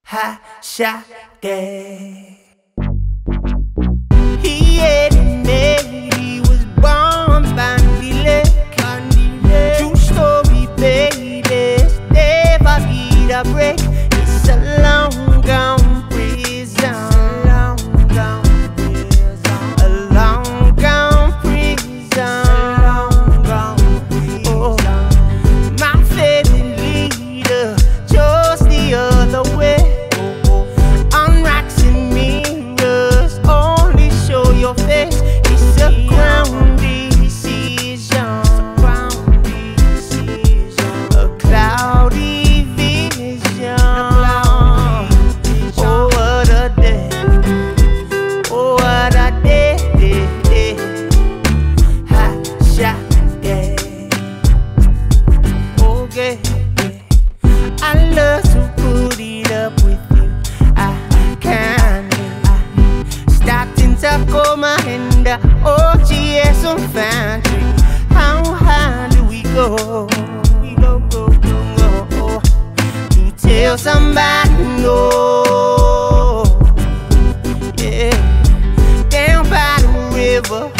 hot shot day. He admitted he was born Bandile. True story, baby. Never get a break. It's a long gone prison. A long gone prison. Oh, my favorite leader chose the other way. On racks and mirrors, only show your face. It's a ground decision. A cloudy vision. Oh, what a day. Oh, what a day. Hot shot day. Okay. I love to put it up with you. I can't. Stopped in Tacoma and the OGS on Factory. How high do we go? To tell somebody no. Yeah. Down by the river.